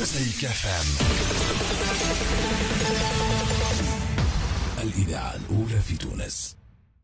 موزايك اف ام، الإذاعة الأولى في تونس.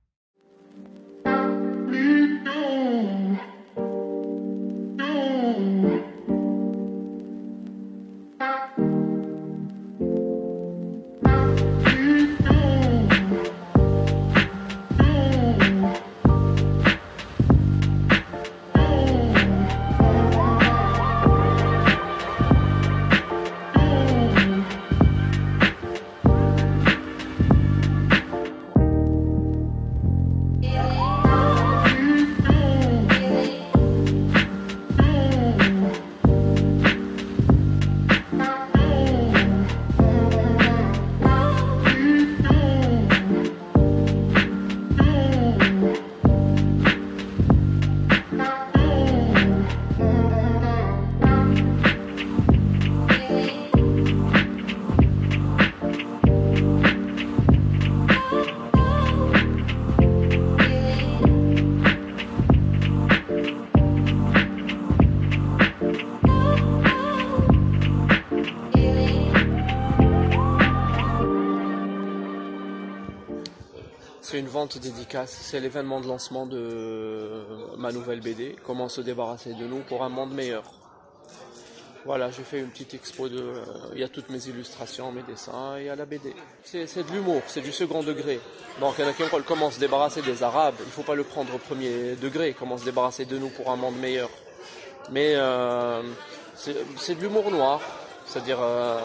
C'est une vente dédicace, c'est l'événement de lancement de ma nouvelle BD, comment se débarrasser de nous pour un monde meilleur. Voilà, j'ai fait une petite expo, il y a toutes mes illustrations, mes dessins, et il y a la BD. C'est de l'humour, c'est du second degré. Donc il y en a qui ont comment se débarrasser des Arabes, il ne faut pas le prendre au premier degré, comment se débarrasser de nous pour un monde meilleur. Mais c'est de l'humour noir, c'est-à-dire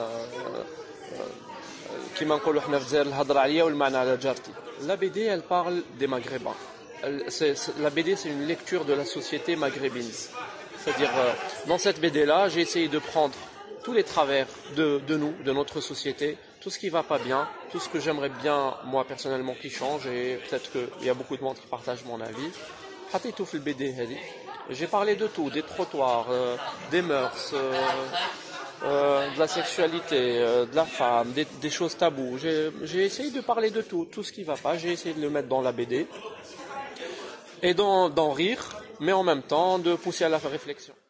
كيما نقولوا حنا في الجزائر الهضره عليا والمعنى على جارتي. La BD, elle parle des Maghrébins. La BD, c'est une lecture de la société maghrébine. C'est-à-dire, dans cette BD-là, j'ai essayé de prendre tous les travers de nous, de notre société, tout ce qui va pas bien, tout ce que j'aimerais bien, moi, personnellement, qui change, et peut-être qu'il y a beaucoup de monde qui partage mon avis. حطيته في البي دي هذه. J'ai parlé de tout, des trottoirs, des mœurs, de la sexualité, de la femme, des choses taboues. J'ai essayé de parler de tout ce qui va pas. J'ai essayé de le mettre dans la BD et d'en rire, mais en même temps de pousser à la réflexion.